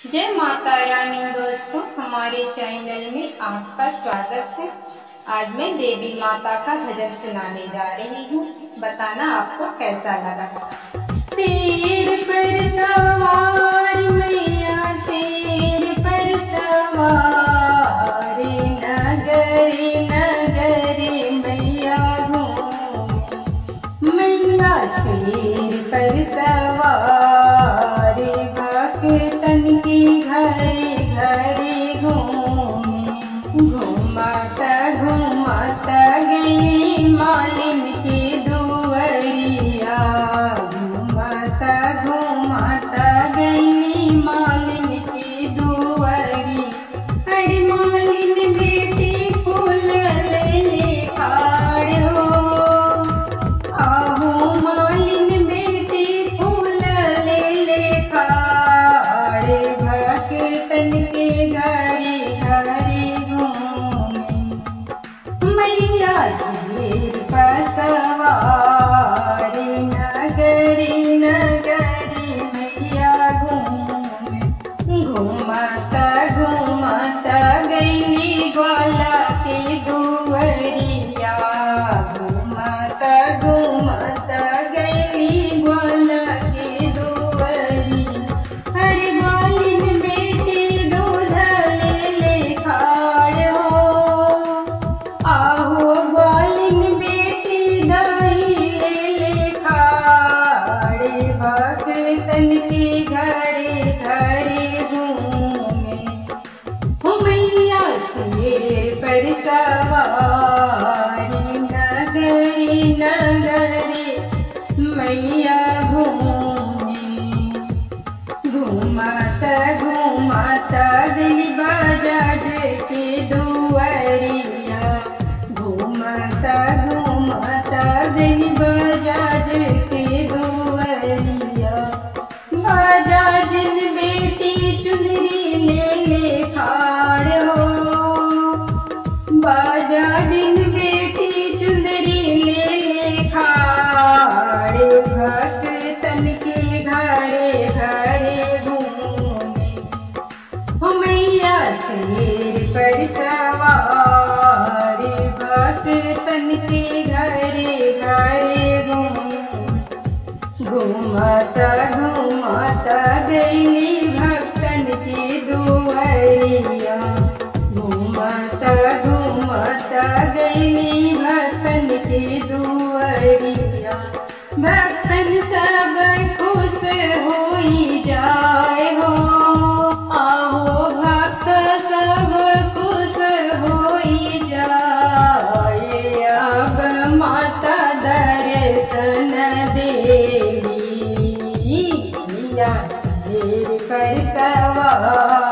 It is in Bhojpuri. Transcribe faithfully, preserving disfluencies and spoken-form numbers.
जय माता रानी। दोस्तों, हमारे चैनल में आपका स्वागत है। आज मैं देवी माता का भजन सुनाने जा रही हूँ। बताना आपको कैसा लगा। शेर पर सवार मैया, शेर पर सवार, नगरे नगरे मैया घूमे। मैया शेर पर सवार, भक्तन की घरे घरे घूमे। घूमता घूमता गई मालिन की दुआरिया, घूमता घूमता गई मालिन की दुआरी। अरे मालिन बेटी फूल ले खाड़ हो, आहो मालिन बेटी फूल ले खाड़। भक्तन के घरे घरे घूमे। मैया शेर पर सवार, नगरी नगरी मैया घूमे। घूमता घूमता गईली ग्वाला की दुआरिया, घूमता घूमता गईली ग्वाला की दुआरी। हर ग्वालिन बेटी दूध ले ले खाड़ हो, आहो ग्वालिन बेटी दही ले ले खाड़। भक्तन के घरे घरे घूमे। हो मैया शेर पर सवार, नगरी नगरी मैया घूमे। घूमता घूमता गई बजाज के दुआरिया, घूमता घूमता गई बजाज के दुआरिया। बजाजिन बेटी चुनरी ले ले खाड़ हो, बजाजिन बेटी चुनरी ले ले खाड़। भक्तन के घरे घरे घूमे। हो मैया शेर पर सवार, भक्तन के घरे घरे घूमे। घूमता घूमता गईली भक्तन की दुआरिया, घूमता घूमता गईली भक्तन की दुआरिया। भक्तन सब खुश होई जाए हो, आहो भक्त सब खुश होई जाए। अब माता दर्शन देवी, मैया शेर पर सवार।